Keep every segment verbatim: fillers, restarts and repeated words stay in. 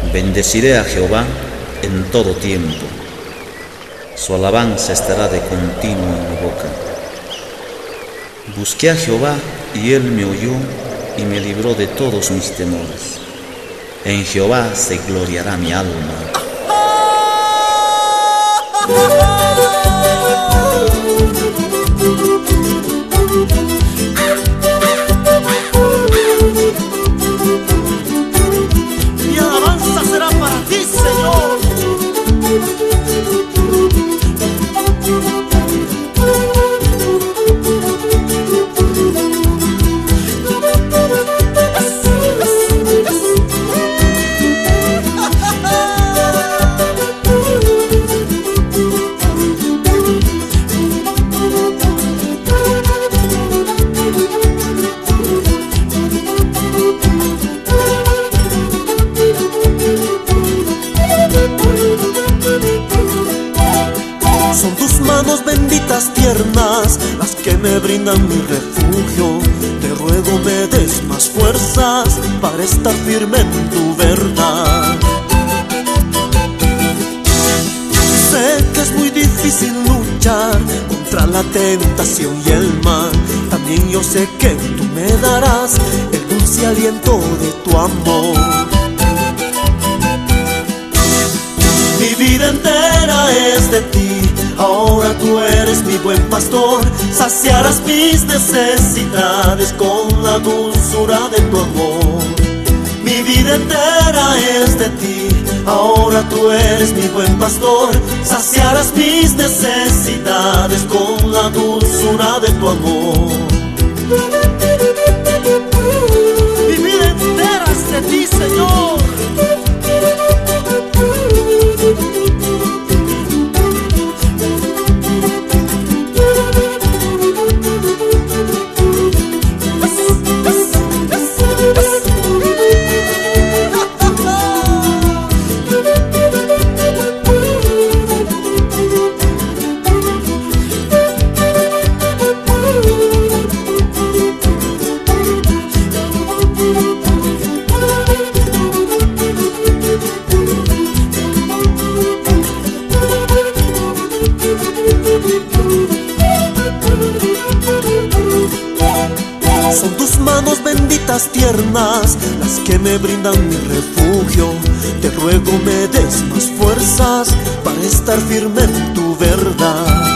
Bendeciré a Jehová en todo tiempo. Su alabanza estará de continuo en mi boca. Busqué a Jehová y él me oyó y me libró de todos mis temores. En Jehová se gloriará mi alma. Mi alabanza será para ti, Señor. Son tus manos benditas tiernas las que me brindan mi refugio. Te ruego me des más fuerzas para estar firme en tu verdad. Sé que es muy difícil luchar contra la tentación y el mal. También yo sé que tú me darás el dulce aliento de tu amor. Mi vida entera es de ti. Ahora tú eres mi buen pastor, saciarás mis necesidades con la dulzura de tu amor. Mi vida entera es de ti, ahora tú eres mi buen pastor, saciarás mis necesidades con la dulzura de tu amor. Mi vida entera es de ti, Señor. Son tus manos benditas tiernas las que me brindan mi refugio. Te ruego me des más fuerzas para estar firme en tu verdad.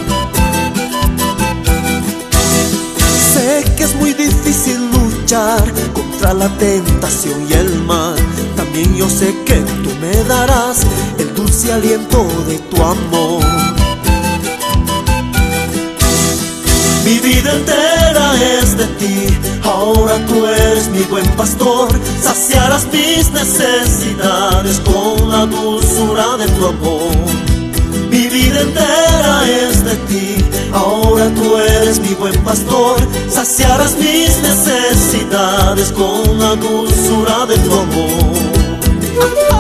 Sé que es muy difícil luchar contra la tentación y el mal. También yo sé que tú me darás el dulce aliento de tu amor. Mi vida entera es de ti, ahora tú eres mi buen pastor, saciarás mis necesidades con la dulzura de tu amor. Mi vida entera es de ti, ahora tú eres mi buen pastor, saciarás mis necesidades con la dulzura de tu amor.